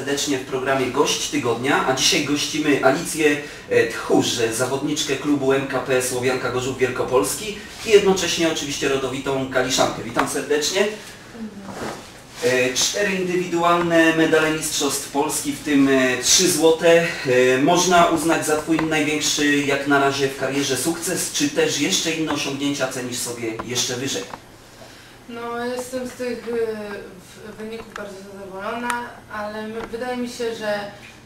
serdecznie w programie Gość Tygodnia, a dzisiaj gościmy Alicję Tchórz, zawodniczkę klubu MKP Słowianka Gorzów Wielkopolski i jednocześnie oczywiście rodowitą Kaliszankę. Witam serdecznie. 4 indywidualne medale Mistrzostw Polski, w tym 3 złote. Można uznać za Twój największy jak na razie w karierze sukces, czy też jeszcze inne osiągnięcia cenisz sobie jeszcze wyżej? No, jestem z tych wyników bardzo zadowolona, ale wydaje mi się, że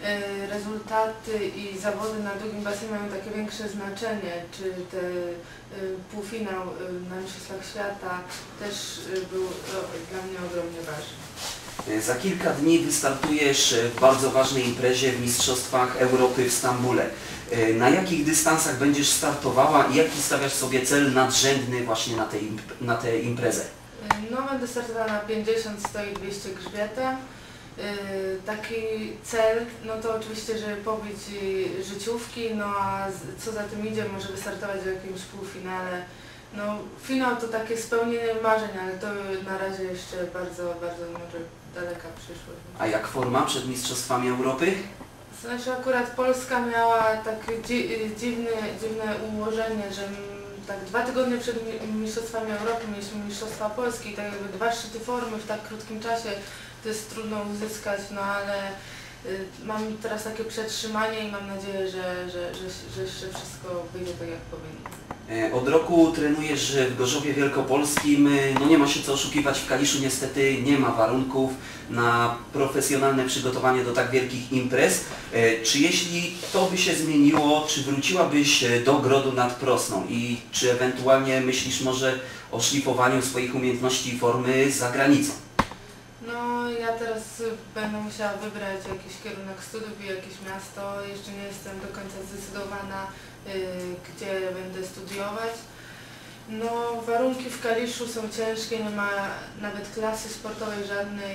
rezultaty i zawody na długim basenie mają takie większe znaczenie, czy te półfinał na Mistrzostwach Świata też był dla mnie ogromnie ważny. Za kilka dni wystartujesz w bardzo ważnej imprezie w Mistrzostwach Europy w Stambule. Na jakich dystansach będziesz startowała i jaki stawiasz sobie cel nadrzędny właśnie na tę imprezę? No, będę startowała na 50, 100 i 200 grzbieta. Taki cel, no to oczywiście, żeby pobić życiówki, no a co za tym idzie, może wystartować w jakimś półfinale. No, finał to takie spełnienie marzeń, ale to na razie jeszcze bardzo, bardzo może daleka przyszłość. A jak forma przed Mistrzostwami Europy? Znaczy akurat Polska miała takie dziwne ułożenie, że tak 2 tygodnie przed Mistrzostwami Europy mieliśmy Mistrzostwa Polski i tak jakby 2 szczyty formy w tak krótkim czasie to jest trudno uzyskać, no ale mam teraz takie przetrzymanie i mam nadzieję, że jeszcze wszystko wyjdzie tak jak powinno. Od roku trenujesz w Gorzowie Wielkopolskim, no nie ma się co oszukiwać, w Kaliszu niestety nie ma warunków na profesjonalne przygotowanie do tak wielkich imprez. Czy jeśli to by się zmieniło, czy wróciłabyś do Grodu nad Prosną i czy ewentualnie myślisz może o szlifowaniu swoich umiejętności i formy za granicą? No, ja teraz będę musiała wybrać jakiś kierunek studiów i jakieś miasto. Jeszcze nie jestem do końca zdecydowana, gdzie będę studiować. No, warunki w Kaliszu są ciężkie, nie ma nawet klasy sportowej żadnej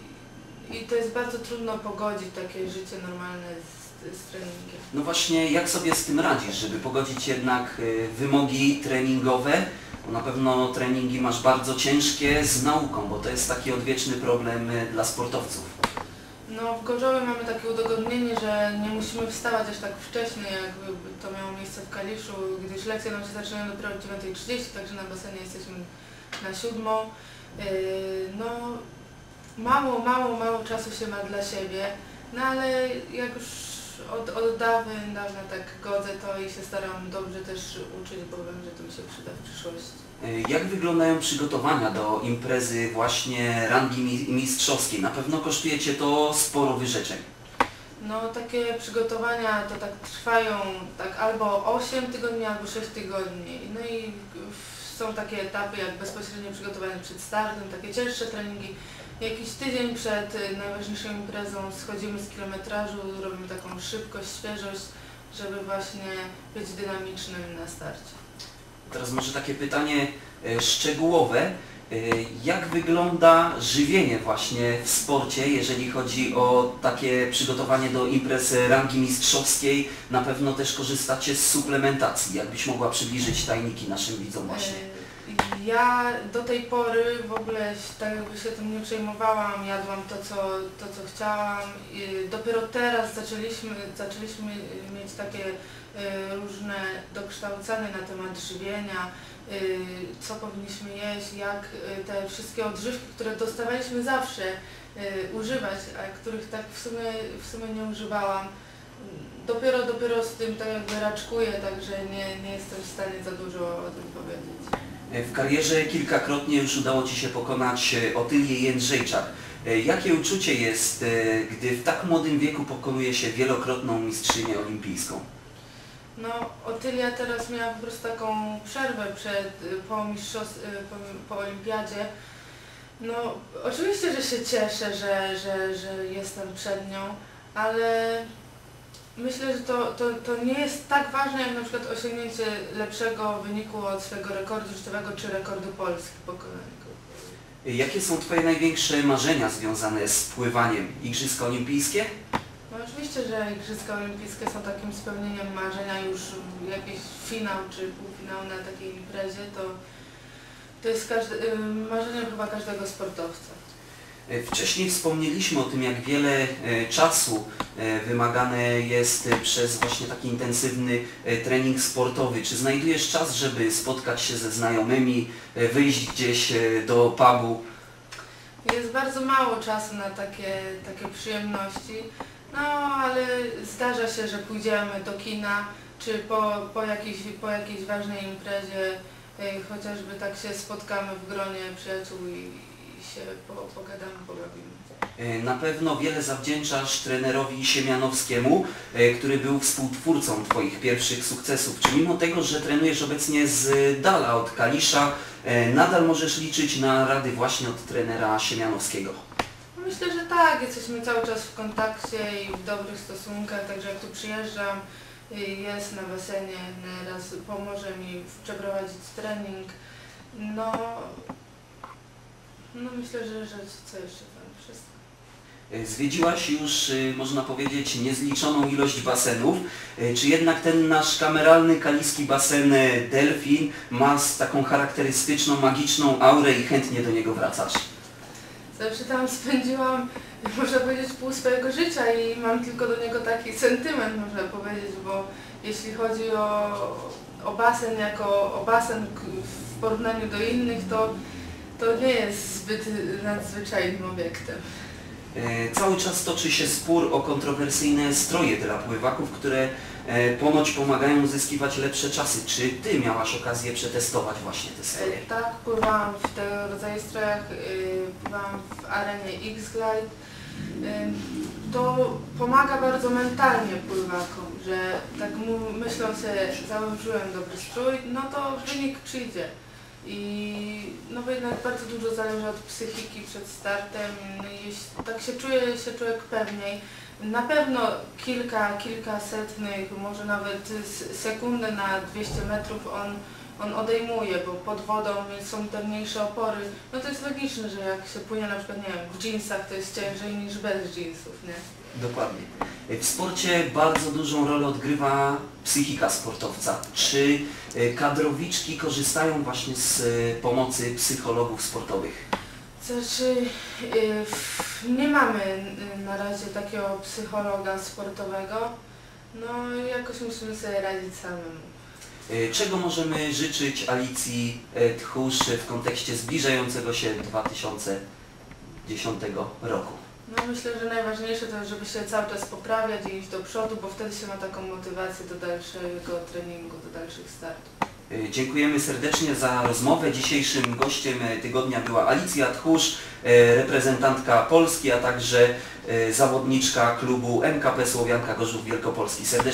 i to jest bardzo trudno pogodzić takie życie normalne z treningiem. No właśnie, jak sobie z tym radzisz, żeby pogodzić jednak wymogi treningowe? Bo na pewno treningi masz bardzo ciężkie z nauką, bo to jest taki odwieczny problem dla sportowców. No, w Gorzowie mamy takie udogodnienie, że nie musimy wstawać aż tak wcześnie, jakby to miało miejsce w Kaliszu, gdyż lekcje nam się zaczynają dopiero o 9:30, także na basenie jesteśmy na 7. No, mało czasu się ma dla siebie, no ale jak już od dawna tak godzę to i się staram dobrze też uczyć, bo wiem, że to mi się przyda w przyszłości. Jak wyglądają przygotowania do imprezy właśnie rangi mistrzowskiej? Na pewno kosztuje Cię to sporo wyrzeczeń. No, takie przygotowania to tak trwają tak albo 8 tygodni, albo 6 tygodni. No i są takie etapy jak bezpośrednie przygotowanie przed startem, takie cięższe treningi. Jakiś tydzień przed najważniejszą imprezą schodzimy z kilometrażu, robimy taką szybkość, świeżość, żeby właśnie być dynamicznym na starcie. Teraz może takie pytanie szczegółowe. Jak wygląda żywienie właśnie w sporcie, jeżeli chodzi o takie przygotowanie do imprez rangi mistrzowskiej? Na pewno też korzystacie z suplementacji. Jakbyś mogła przybliżyć tajniki naszym widzom właśnie? Ja do tej pory w ogóle tak jakby się tym nie przejmowałam, jadłam to co chciałam. Dopiero teraz zaczęliśmy mieć takie różne dokształcenie na temat żywienia, co powinniśmy jeść, jak te wszystkie odżywki, które dostawaliśmy zawsze, używać, a których tak w sumie nie używałam. Dopiero z tym tak jakby raczkuję, także nie jestem w stanie za dużo o tym powiedzieć. W karierze kilkakrotnie już udało Ci się pokonać Otylię Jędrzejczak. Jakie uczucie jest, gdy w tak młodym wieku pokonuje się wielokrotną mistrzynię olimpijską? No, Otylia teraz miała po prostu taką przerwę po olimpiadzie. No, oczywiście, że się cieszę, że jestem przed nią, ale myślę, że to nie jest tak ważne jak na przykład osiągnięcie lepszego wyniku od swojego rekordu życiowego czy rekordu Polski pokonanego. Jakie są Twoje największe marzenia związane z pływaniem? Igrzyska olimpijskie? No oczywiście, że Igrzyska Olimpijskie są takim spełnieniem marzenia, już jakiś finał czy półfinał na takiej imprezie to jest marzenie chyba każdego sportowca. Wcześniej wspomnieliśmy o tym, jak wiele czasu wymagane jest przez właśnie taki intensywny trening sportowy. Czy znajdujesz czas, żeby spotkać się ze znajomymi, wyjść gdzieś do pubu? Jest bardzo mało czasu na takie przyjemności, no ale zdarza się, że pójdziemy do kina, czy po jakiejś ważnej imprezie, chociażby tak się spotkamy w gronie przyjaciół i się pogadamy, pobawimy. Na pewno wiele zawdzięczasz trenerowi Siemianowskiemu, który był współtwórcą Twoich pierwszych sukcesów. Czy mimo tego, że trenujesz obecnie z dala od Kalisza, nadal możesz liczyć na rady właśnie od trenera Siemianowskiego? Myślę, że tak, jesteśmy cały czas w kontakcie i w dobrych stosunkach, także jak tu przyjeżdżam, jest na basenie, raz pomoże mi przeprowadzić trening. No myślę, że co jeszcze tam wszystko. Zwiedziłaś już, można powiedzieć, niezliczoną ilość basenów. Czy jednak ten nasz kameralny kaliski basen Delfin ma taką charakterystyczną, magiczną aurę i chętnie do niego wracasz? Zawsze tam spędziłam, można powiedzieć, pół swojego życia i mam tylko do niego taki sentyment, można powiedzieć, bo jeśli chodzi o basen jako o basen w porównaniu do innych, to nie jest zbyt nadzwyczajnym obiektem. Cały czas toczy się spór o kontrowersyjne stroje dla pływaków, które ponoć pomagają uzyskiwać lepsze czasy. Czy Ty miałaś okazję przetestować właśnie te stroje? Tak, pływałam w tego rodzaju strojach, pływałam w arenie X-Glide. To pomaga bardzo mentalnie pływakom, że tak myślą sobie, założyłem dobry strój, no to wynik przyjdzie. I no bo jednak bardzo dużo zależy od psychiki przed startem, jeśli tak się czuje się człowiek pewniej. Na pewno kilkasetnych, może nawet sekundę na 200 metrów on odejmuje, bo pod wodą są te mniejsze opory. No to jest logiczne, że jak się płynie na przykład, nie wiem, w dżinsach, to jest ciężej niż bez dżinsów, nie? Dokładnie. W sporcie bardzo dużą rolę odgrywa psychika sportowca. Czy kadrowiczki korzystają właśnie z pomocy psychologów sportowych? Znaczy, nie mamy na razie takiego psychologa sportowego, no jakoś musimy sobie radzić samemu. Czego możemy życzyć Alicji Tchórz w kontekście zbliżającego się 2010 roku? No myślę, że najważniejsze to jest, żeby się cały czas poprawiać i iść do przodu, bo wtedy się ma taką motywację do dalszego treningu, do dalszych startów. Dziękujemy serdecznie za rozmowę. Dzisiejszym gościem tygodnia była Alicja Tchórz, reprezentantka Polski, a także zawodniczka klubu MKP Słowianka Gorzów Wielkopolski. Serdecznie